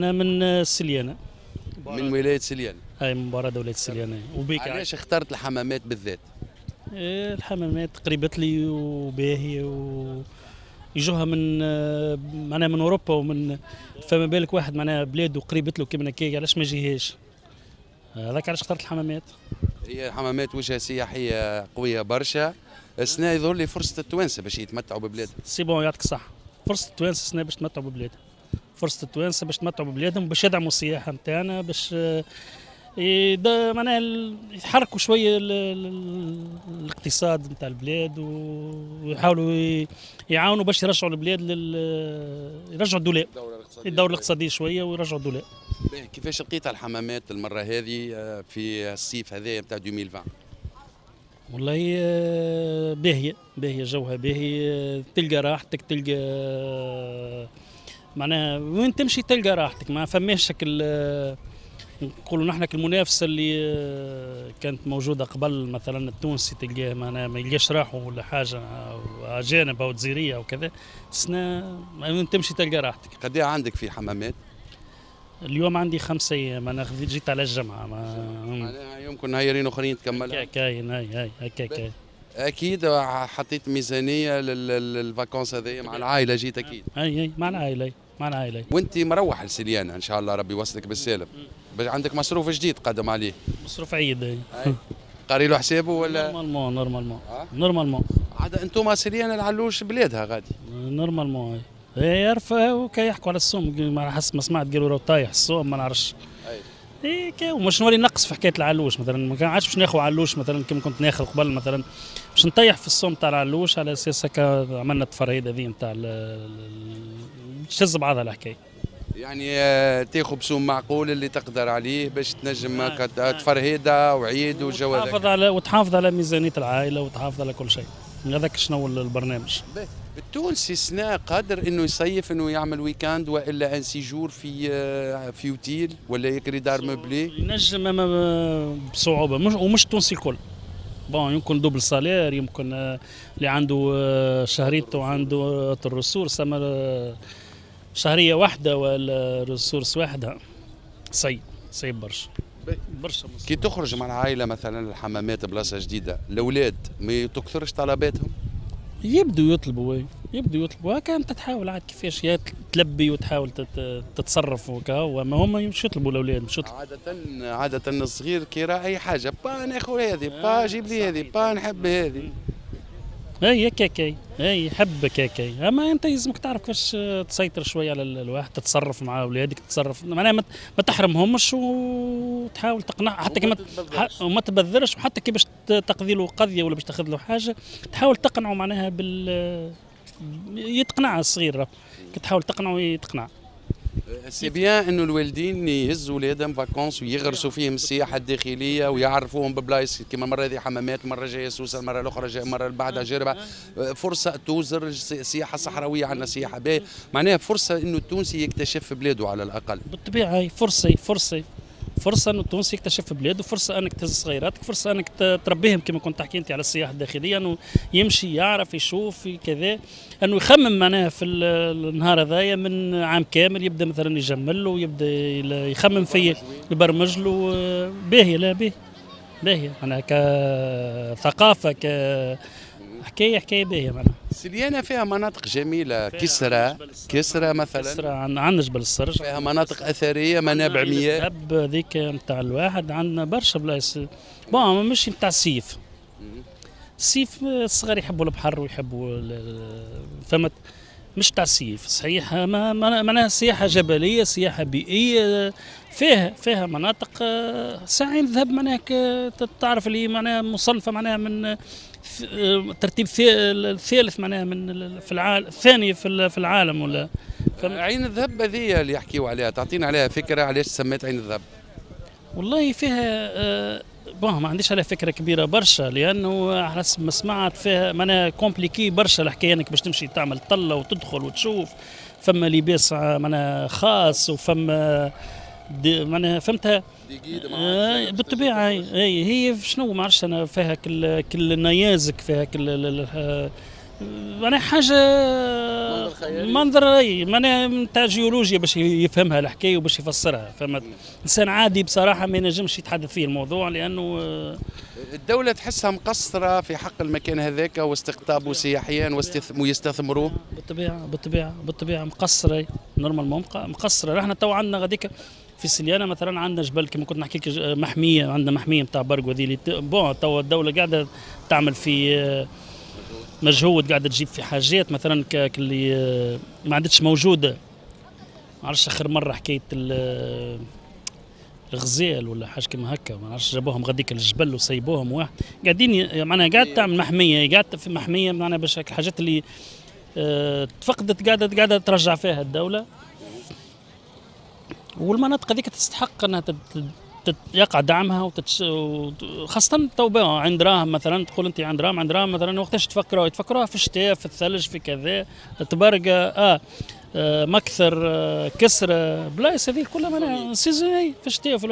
أنا من السليانة. من ولاية سليانة. هاي من برا ولاية السليانة. علاش اخترت الحمامات بالذات؟ الحمامات قريبت لي وباهية يجوها من معناها من أوروبا ومن فما بالك واحد معناها بلاده قريبت له كيما هكاك علاش ما يجيهاش؟ هذاك علاش اخترت الحمامات. هي الحمامات وجهة سياحية قوية برشا. السنة يظهر لي فرصة التوانسة باش يتمتعوا ببلادهم. سي بون يعطيك الصحة. فرصة التوانسة السنة باش يتمتعوا ببلادهم. فرصة التوانسة باش يتمتعوا ببلادهم باش يدعموا السياحة نتاعنا باش معناها يحركوا شويه الاقتصاد نتاع البلاد ويحاولوا يعاونوا باش يرجعوا البلاد يرجعوا الدولار الدوره الاقتصاديه شويه ويرجعوا الدولار. كيفاش لقيت الحمامات المره هذه في الصيف هذا نتاع 2020؟ والله باهيه جوها باهي، تلقى راحتك، تلقى معناها وين تمشي تلقى راحتك، ما فماش شكل نقولوا نحن المنافسه اللي كانت موجوده قبل مثلا التونسي تلقاه ما يلقاش راحه ولا حاجه او اجانب او جزيريه او كذا. السنه وين تمشي تلقى راحتك. قد ايه عندك في حمامات؟ اليوم عندي 5 ايام، انا جيت على الجمعه معناها يمكن نهارين اخرين تكملها. كاين هاي هكاك. اكيد حطيت ميزانيه للفاكونس هذيا مع العائله، جيت اكيد. اي مع العائله. وانت مروح لسليانة ان شاء الله، ربي يوصلك بالسالم. عندك مصروف جديد قدم عليه. مصروف عيد. قاري له حسابه ولا؟ نورمالمون. عاد انتم سليانة العلوش بلادها غادي. نورمالمون. يعرف وكا يحكوا على السوم، على حسب ما سمعت قالوا راه طايح السوم ما نعرفش. ومش نولي نقص في حكايه العلوش مثلا، ما عادش باش ناخذ علوش مثلا كما كنت ناخذ قبل مثلا، باش نطيح في السوم تاع العلوش على اساس هكا عملنا التفرهيد هذه نتاع تشز بعضها الحكايه. يعني تاخذ بسوم معقول اللي تقدر عليه باش تنجم تفرهيده وعيد والجو هذا. وتحافظ على ميزانيه العائله وتحافظ على كل شيء. هذاك شنو البرنامج. التونسي سنا قادر انه يصيف، انه يعمل ويكاند والا ان سيجور في اوتيل ولا يكري دار موبلي؟ ينجم بصعوبه، ومش التونسي الكل. بون يمكن دوبل سالير، يمكن اللي عنده شهريته وعنده الرسورس، اما شهريه واحده ولا ريسورس واحده صعيب برشا. كي تخرج مع العائله مثلا الحمامات بلاصه جديده، الاولاد ما تكثرش طلباتهم؟ يبدوا يطلبوا هكا انت تحاول عاد كيفاش تلبي وتحاول تتصرف وكا، وما هم مش يطلبوا الاولاد مش يطلبوا. عاده الصغير كي يرى اي حاجه با ناخذ هذه، با جيب لي هذه، با نحب هذه. اي كاكاي يحب كاكاي، اما انت لازمك تعرف كيفاش تسيطر شويه على الواحد، تتصرف مع اولادك، تتصرف معناها ما تحرمهمش وتحاول تقنع حتى كي وما تبذرش، وحتى كي باش تقضي له قضيه ولا باش تاخذ له حاجه تحاول تقنعه معناها يتقنع الصغير، كي تحاول تقنعه يتقنع. سي بيان انه الوالدين يهزوا ولادهم فاكونس ويغرسوا فيهم السياحه الداخليه ويعرفوهم ببلايص كيما المره هذه حمامات، المره الجايه سوسه، المره الاخرى المره اللي بعدها جربه. فرصه توزر السياحه الصحراويه، عندنا سياحه باهيه، معناها فرصه انه التونسي يكتشف بلاده على الاقل. بالطبيعه هي فرصه انه التونسي يكتشف بلاده، فرصه انك تهز صغيراتك، فرصه انك تربيهم كما كنت تحكي انت على السياحه الداخليه، انه يمشي يعرف يشوف كذا، انه يخمم معناها في النهار هذايا من عام كامل، يبدا مثلا يجمل له، يبدا يخمم فيه، يبرمج له. باهيه معناها كثقافه حكايه باهيه معناها. سليانة فيها مناطق جميلة، كسرى مثلا. عندنا جبل السرج، فيها مناطق أثرية، منابع مياه. الذهب هذيك نتاع الواحد، عندنا برشا بلايص. بون مش نتاع الصيف الصغار يحبوا البحر ويحبوا فهمت، مش تاع الصيف صحيح. معناها سياحة جبلية، سياحة بيئية، فيها مناطق ساعين الذهب معناها تعرف اللي معناها مصنفة معناها من الترتيب الثالث معناها من في العالم الثاني في العالم ولا. عين الذهب هذه اللي يحكيوا عليها، تعطينا عليها فكرة علاش سميت عين الذهب؟ والله فيها ما عنديش عليها فكرة كبيرة برشا، لأنه على حسب ما سمعت فيها معناها كومبليكي برشا الحكاية، انك باش تمشي تعمل طلة وتدخل وتشوف، فما لباس معناها خاص وفما معناها فهمتها. بالطبيعة هي شنو ما عرفتش انا، فيها كل نيازك، فيها كل معناها حاجة خيالي. منظر اي معناها نتاع جيولوجيا باش يفهمها الحكايه وباش يفسرها، فهمت؟ انسان عادي بصراحه ما ينجمش يتحدث فيه الموضوع لانه الدولة تحسها مقصرة في حق المكان هذاك واستقطابه سياحيا ويستثمروه. بالطبيعه مقصره، نورمالمون مقصره. احنا تو عندنا غاديك في سليانه مثلا عندنا جبل كما كنت نحكي لك، محميه، عندنا محميه نتاع برقو هذه اللي بون تو الدوله قاعده تعمل في مجهود، قاعده تجيب في حاجات مثلا كاللي ما عادتش موجوده. ما عرفتش اخر مره حكايه الغزال ولا حاجه كما هكا، ما عرفتش جابوهم غاديك الجبل وسيبوهم واحد قاعدين معناها قاعد تعمل محميه، قاعد في محميه معناها باش الحاجات اللي تفقدت قاعده ترجع فيها الدوله. والمناطق هذيك تستحق انها يقع دعمها خاصة تو عند دراهم مثلا، تقول انت عند دراهم مثلا وقتاش يتفكروها في الشتاء، في الثلج، في كذا تبرقة مكثر كسر بلايص هذه كلها معناها سيزونية في الشتاء.